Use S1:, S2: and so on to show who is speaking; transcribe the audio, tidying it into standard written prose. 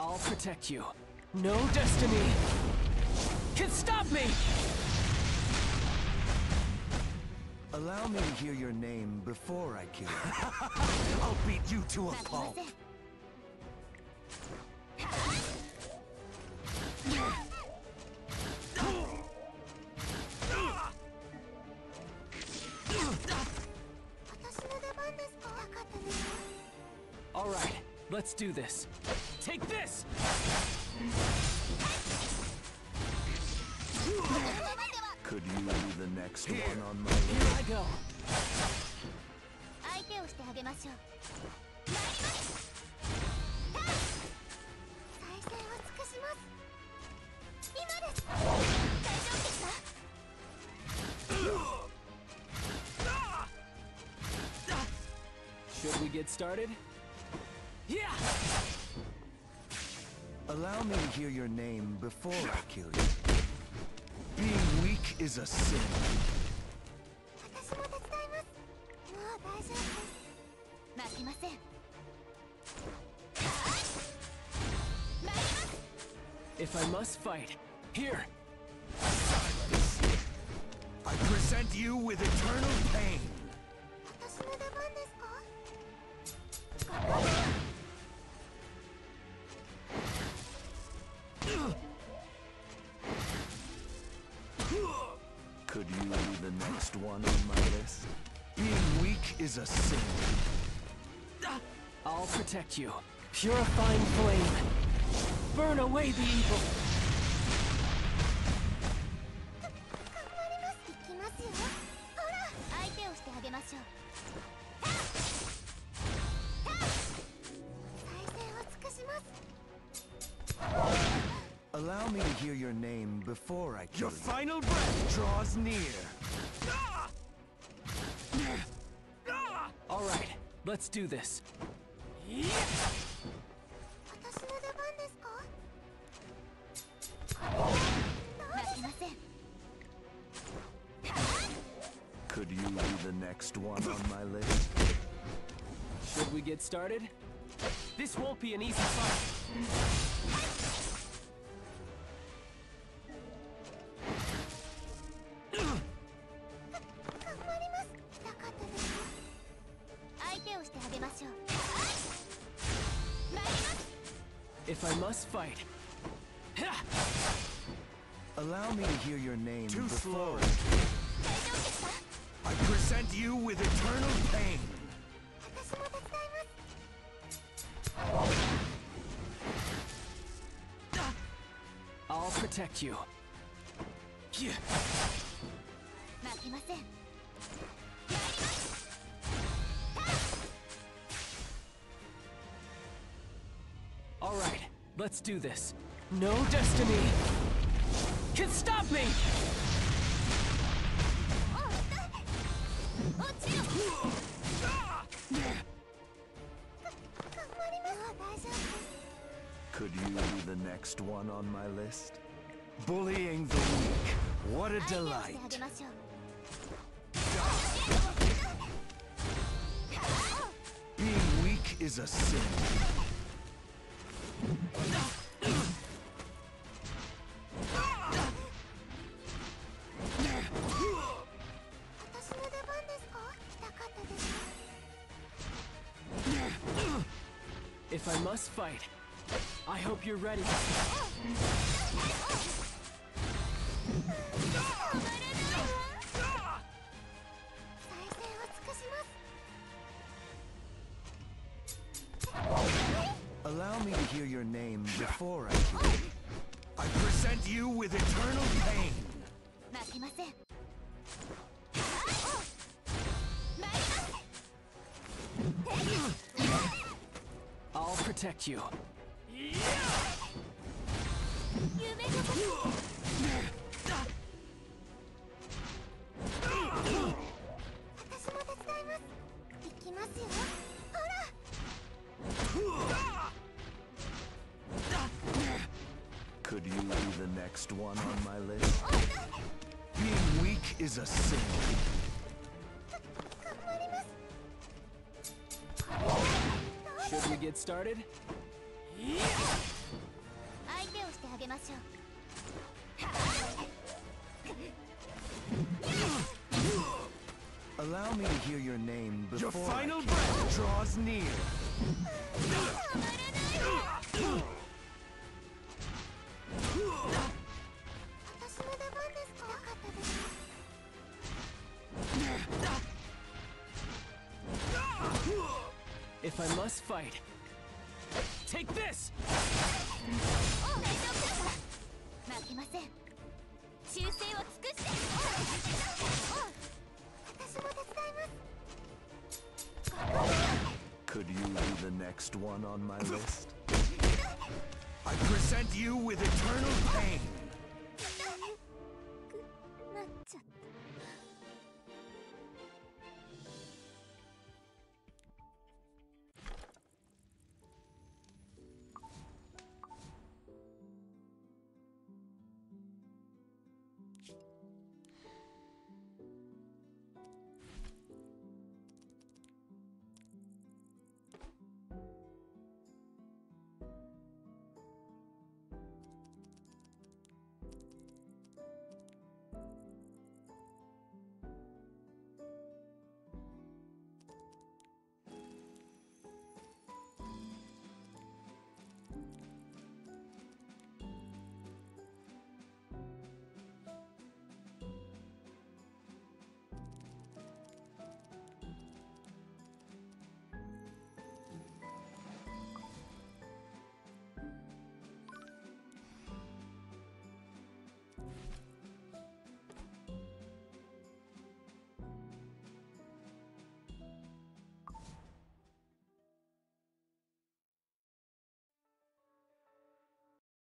S1: I'll protect you. No destiny can stop me!
S2: Allow me to hear your name before I kill you. I'll beat you to a pulp.
S1: All right, let's do this. Take this!
S2: Could you be the next one on my
S1: Here
S2: list?
S1: I go.
S3: 相手をしてあげましょう。再生を尽くします。今です。大丈夫ですか？
S1: Should we get started? Yeah!
S2: Allow me to hear your name before I kill you. Being weak is a sin.
S3: 私も手伝います。もう大丈夫です。負けません。参ります。
S1: If I must fight, here!
S2: I present you with eternal pain.
S3: 私の出番ですか？
S2: Could you be the next one on my list? Being weak is a sin.
S1: I'll protect you. Purifying flame. Burn away the evil.
S3: 頑張ります。行きますよ。ほら、相手をしてあげましょう。再生を尽くします。
S2: Allow me to hear your name before I kill you. Your final breath draws near.
S1: All right, let's do this.
S3: 私の出番ですか？負けません。
S2: Could you be the next one on my list?
S1: Should we get started? This won't be an easy fight. If I must fight.
S2: Allow me to hear your name
S4: Too
S2: before
S4: slow.
S2: I present you with eternal pain.
S3: 私も手伝います。
S1: I'll protect you.
S3: 負けません。
S1: All right, let's do this. No destiny can stop me!
S3: 落ちよ。頑張ります。大丈夫です。
S2: Could you be the next one on my list? Bullying the weak. What a
S3: 相手をしてあ
S2: delight.
S3: げましょう。
S2: Being weak is a sin.
S1: If I must fight, I hope you're ready.
S2: Allow me to hear your name before I kill you. I present you with eternal pain.
S3: 負けません。
S1: I'll protect you.
S3: 夢が僕を。 私も手伝います。行きますよ。ほら。
S2: Could you be the next one on my list? Being weak is a sin.
S3: 頑張ります。
S1: Should we get started?
S3: しょう。
S2: Allow me to hear your name
S1: Your
S2: before
S1: final
S2: breath draws near.
S3: 私の出番ですか？なかったですか？
S1: If I must fight, take this!
S3: 大丈夫ですか？負けません。忠誠を尽くして。私も手伝います。
S2: Could you be the next one on my list? I present you with eternal pain.